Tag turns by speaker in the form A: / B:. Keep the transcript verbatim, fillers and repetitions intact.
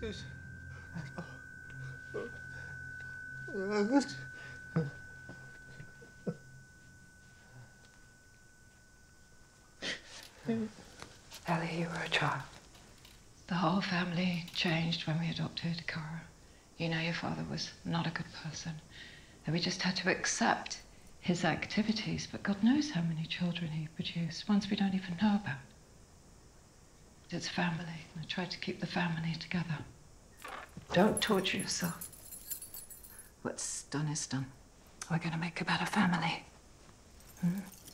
A: Ellie, you were a child. The whole family changed when we adopted Cara. You know your father was not a good person. And we just had to accept his activities, but God knows how many children he produced, ones we don't even know about. But it's family, and I tried to keep the family together. Don't torture yourself. What's done is done. We're gonna make a better family. Hmm?